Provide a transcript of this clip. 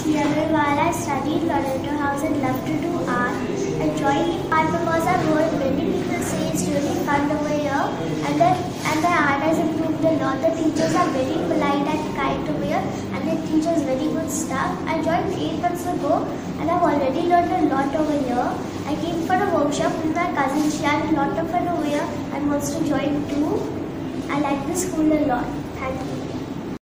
C. Agarwal. I studied Loretta House and love to do art. I joined IMPART because I've heard many people say it's really fun over here, and the art has improved a lot. The teachers are very polite and kind over here, and they teach us very good stuff. I joined 8 months ago and I've already learned a lot over here. I came for a workshop with my cousin. She had a lot of fun over here and wants to join too. I like the school a lot. Thank you.